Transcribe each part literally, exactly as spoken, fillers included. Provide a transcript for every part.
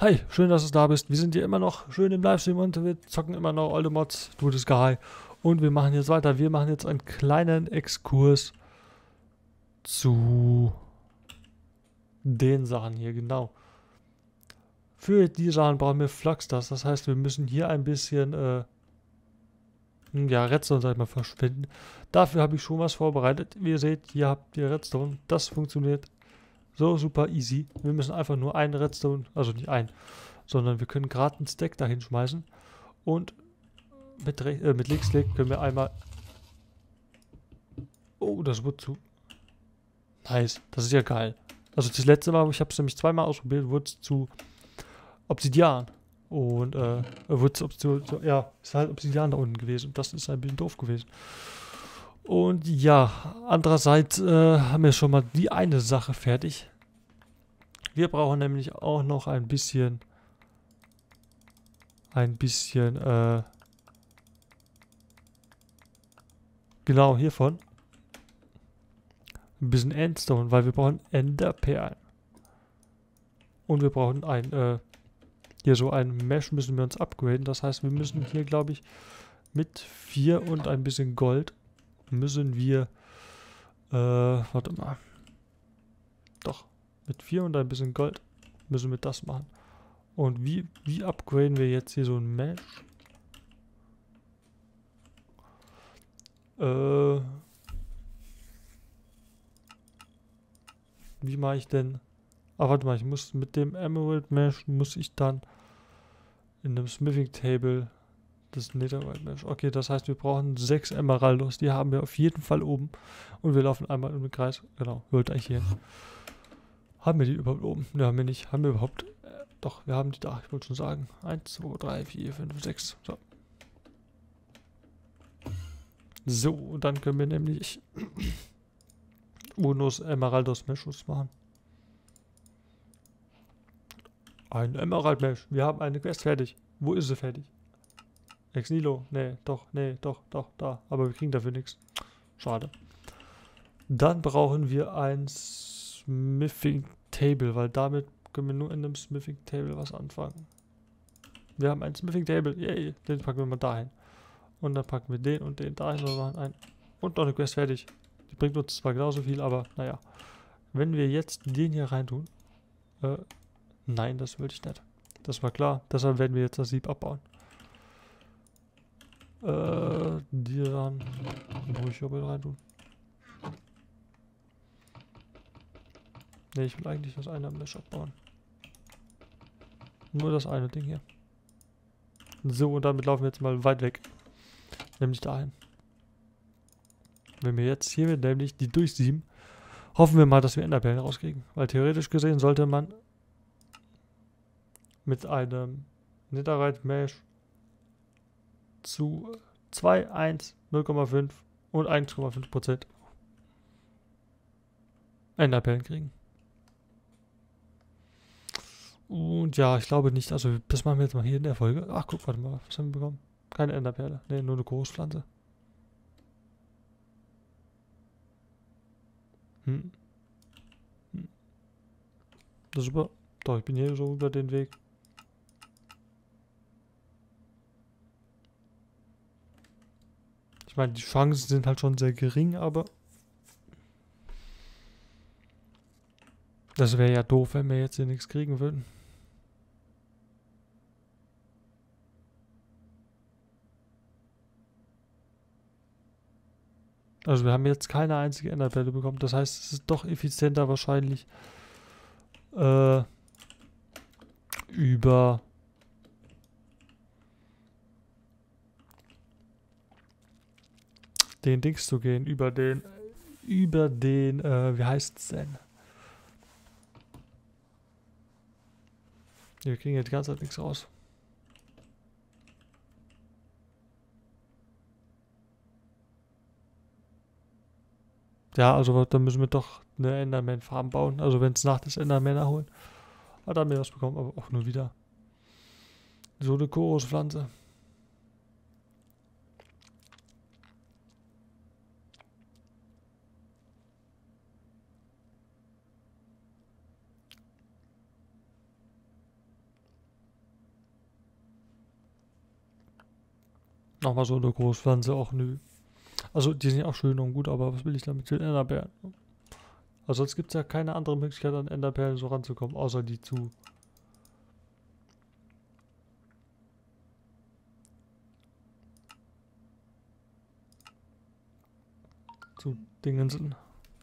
Hi, schön, dass du da bist. Wir sind hier immer noch schön im Livestream und wir zocken immer noch alte Mods, du das Guy. Und wir machen jetzt weiter. Wir machen jetzt einen kleinen Exkurs zu den Sachen hier, genau. Für die Sachen brauchen wir Fluxstars. Das heißt, wir müssen hier ein bisschen, äh, ja, Redstone, sag ich mal, verschwenden. Dafür habe ich schon was vorbereitet. Wie ihr seht, hier habt ihr Redstone. Das funktioniert so super easy. Wir müssen einfach nur einen Redstone, also nicht einen, sondern wir können gerade einen Stack dahin schmeißen. Und mit, äh, mit Linksklick können wir einmal... Oh, das wurde zu... Nice, das ist ja geil. Also das letzte Mal, ich habe es nämlich zweimal ausprobiert, wurde es zu Obsidian. Und äh, wurde es zu, zu, ja, ist halt Obsidian da unten gewesen. Und das ist ein bisschen doof gewesen. Und ja, andererseits äh, haben wir schon mal die eine Sache fertig. Wir brauchen nämlich auch noch ein bisschen... Ein bisschen, äh... Genau, hiervon. Ein bisschen Endstone, weil wir brauchen Enderperlen. Und wir brauchen ein, äh... Hier so ein Mesh müssen wir uns upgraden. Das heißt, wir müssen hier, glaube ich, mit vier und ein bisschen Gold müssen wir... Äh, warte mal. Doch, mit vier und ein bisschen Gold müssen wir das machen. Und wie, wie upgraden wir jetzt hier so ein Mesh? Äh... Wie mache ich denn... Ah, warte mal, ich muss mit dem Emerald Mesh, muss ich dann in einem Smithing Table das Netherite Mesh. Okay, das heißt, wir brauchen sechs Emeraldos, die haben wir auf jeden Fall oben. Und wir laufen einmal um den Kreis. Genau, wollte eigentlich hier. Haben wir die überhaupt oben? Ne, haben wir nicht. Haben wir überhaupt... Äh, doch, wir haben die da, ich wollte schon sagen. eins, zwei, drei, vier, fünf, sechs. So. So, und dann können wir nämlich Unos Emeraldos Meshus machen. Ein Emerald Mesh. Wir haben eine Quest fertig. Wo ist sie fertig? Ex Nihilo. Nee, doch, nee, doch, doch, da. Aber wir kriegen dafür nichts. Schade. Dann brauchen wir ein Smithing Table, weil damit können wir nur in einem Smithing Table was anfangen. Wir haben ein Smithing Table. Yay. Den packen wir mal dahin. Und dann packen wir den und den dahin und machen ein. Und noch eine Quest fertig. Die bringt uns zwar genauso viel, aber naja. Wenn wir jetzt den hier reintun. Äh, nein, das will ich nicht. Das war klar. Deshalb werden wir jetzt das Sieb abbauen. Äh, die dann ruhig hier rein tun. Ne, ich will eigentlich das eine Mesh abbauen. Nur das eine Ding hier. So, und damit laufen wir jetzt mal weit weg. Nämlich dahin. Wenn wir jetzt hier nämlich die durchsieben, hoffen wir mal, dass wir Enderperlen rauskriegen. Weil theoretisch gesehen sollte man mit einem Netherite Mesh zu zwei, eins, null Komma fünf und eins Komma fünf Prozent Enderperlen kriegen. Und ja, ich glaube nicht. Also das machen wir jetzt mal hier in der Folge. Ach, guck, warte mal. Was haben wir bekommen? Keine Enderperle. Ne, nur eine Großpflanze. Hm. Hm. Das ist super. Doch, ich bin hier so über den Weg. Ich meine, die Chancen sind halt schon sehr gering, aber das wäre ja doof, wenn wir jetzt hier nichts kriegen würden. Also wir haben jetzt keine einzige Enderperle bekommen. Das heißt, es ist doch effizienter wahrscheinlich äh, über den Dings zu gehen, über den, über den, äh, wie heißt es denn? Wir kriegen jetzt die ganze Zeit nichts raus. Ja, also dann müssen wir doch eine Enderman-Farm bauen. Also wenn es Nacht ist, Endermänner holen. Hat er mir was bekommen, aber auch nur wieder. So eine Chorospflanze. Nochmal so eine Großpflanze, auch nö. Also, die sind ja auch schön und gut, aber was will ich damit? Ich will Enderperlen. Also, sonst gibt es ja keine andere Möglichkeit, an Enderperlen so ranzukommen, außer die zu. zu Dingen sind.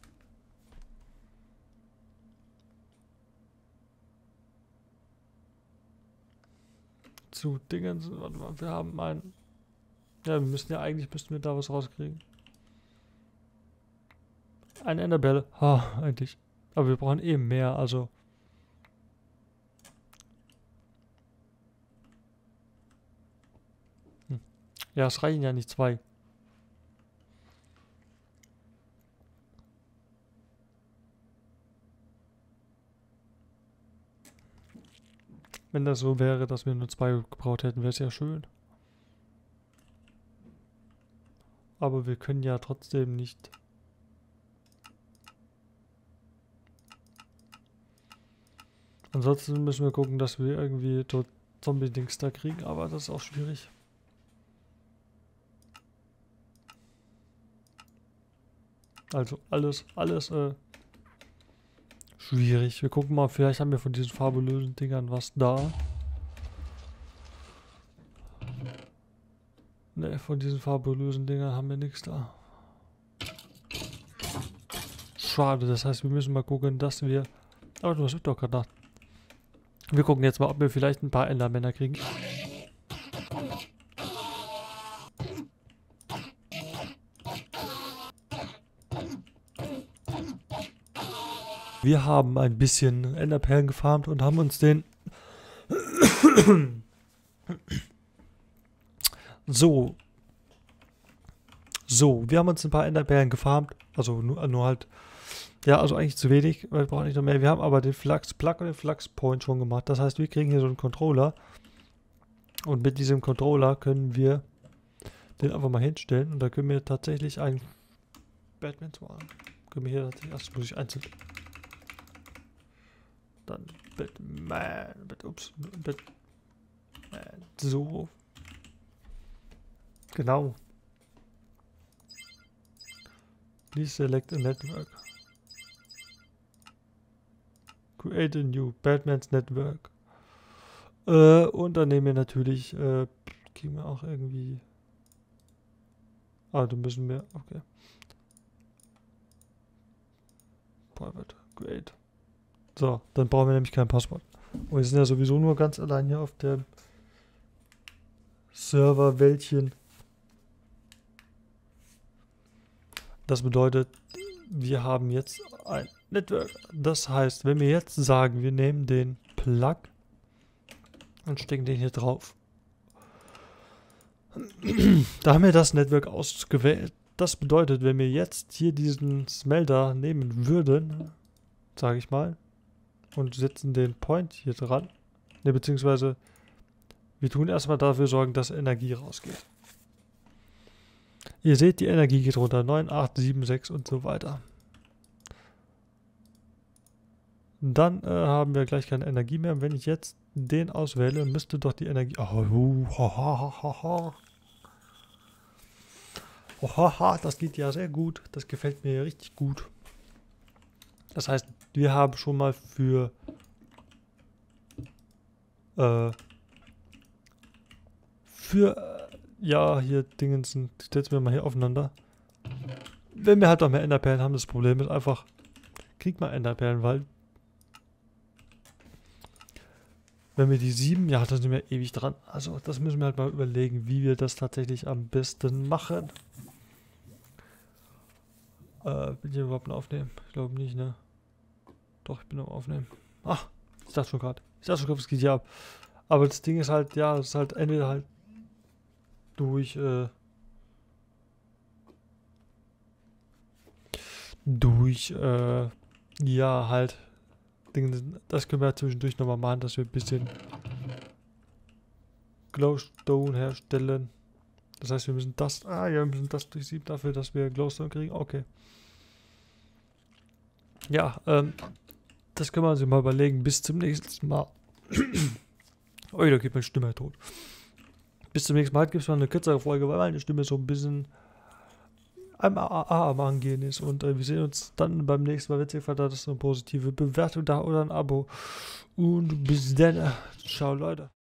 Zu Dingen sind. Warte mal, wir haben ein. Ja, wir müssen ja eigentlich, müssten wir da was rauskriegen. Eine Enderbelle. Ha, eigentlich. Aber wir brauchen eben mehr, also. Hm. Ja, es reichen ja nicht zwei. Wenn das so wäre, dass wir nur zwei gebraucht hätten, wäre es ja schön. Aber wir können ja trotzdem nicht. Ansonsten müssen wir gucken, dass wir irgendwie dort Zombie-Dings da kriegen, aber das ist auch schwierig. Also alles, alles äh, schwierig. Wir gucken mal, vielleicht haben wir von diesen fabulösen Dingern was da. Ne, von diesen fabulösen Dingern haben wir nichts da. Schade, das heißt, wir müssen mal gucken, dass wir... Aber du hast doch gerade gedacht. Wir gucken jetzt mal, ob wir vielleicht ein paar Endermänner kriegen. Wir haben ein bisschen Enderperlen gefarmt und haben uns den... so. So, wir haben uns ein paar Enderperlen gefarmt. Also nur, nur halt... Ja, also eigentlich zu wenig. Wir brauchen nicht noch mehr. Wir haben aber den Flux Plug und den Flux Point schon gemacht. Das heißt, wir kriegen hier so einen Controller. Und mit diesem Controller können wir den einfach mal hinstellen. Und da können wir tatsächlich einen... Batman machen. Können wir hier tatsächlich... Erst muss ich einzeln... Dann Batman, Bat, ups, Batman, so. Genau. Please select a network. Create a new Batman's Network. Äh, und dann nehmen wir natürlich, äh, kriegen wir auch irgendwie... Ah, dann müssen wir, okay. Private, create. So, dann brauchen wir nämlich kein Passwort. Und wir sind ja sowieso nur ganz allein hier auf dem Server-Wäldchen. Das bedeutet, wir haben jetzt ein Network. Das heißt, wenn wir jetzt sagen, wir nehmen den Plug und stecken den hier drauf. Da haben wir das Network ausgewählt. Das bedeutet, wenn wir jetzt hier diesen Smelter nehmen würden, sage ich mal, und setzen den Point hier dran. Ne, beziehungsweise wir tun erstmal dafür sorgen, dass Energie rausgeht. Ihr seht, die Energie geht runter. neun, acht, sieben, sechs und so weiter. Dann äh, haben wir gleich keine Energie mehr. Und wenn ich jetzt den auswähle, müsste doch die Energie... Oh, uh, ha, ha, ha, ha. Oh, ha, ha, das geht ja sehr gut. Das gefällt mir richtig gut. Das heißt, wir haben schon mal für äh, für äh, ja, hier Dingens, setzen wir mal hier aufeinander. Wenn wir halt noch mehr Enderperlen haben, das Problem ist einfach, kriegt mal Enderperlen, weil wenn wir die sieben, ja, dann sind wir ewig dran. Also das müssen wir halt mal überlegen, wie wir das tatsächlich am besten machen. Äh, bin ich überhaupt noch aufnehmen? Ich glaube nicht, ne? Doch, ich bin am Aufnehmen. Ach, ich dachte schon gerade. Ich dachte schon gerade, es geht hier ab. Aber das Ding ist halt, ja, es ist halt entweder halt durch, äh, durch, äh, ja, halt, Dinge, das können wir halt zwischendurch nochmal machen, dass wir ein bisschen Glowstone herstellen. Das heißt, wir müssen das, ah ja, wir müssen das durch sieben dafür, dass wir Glowstone kriegen. Okay. Ja, ähm, das können wir uns mal überlegen. Bis zum nächsten Mal. Oh, da geht meine Stimme tot. Bis bis zum nächsten Mal gibt es mal eine kürzere Folge, weil meine Stimme so ein bisschen am, am Angehen ist. Und äh, wir sehen uns dann beim nächsten Mal. Witzig, da ist eine positive Bewertung da oder ein Abo. Und bis dann. Ciao, Leute.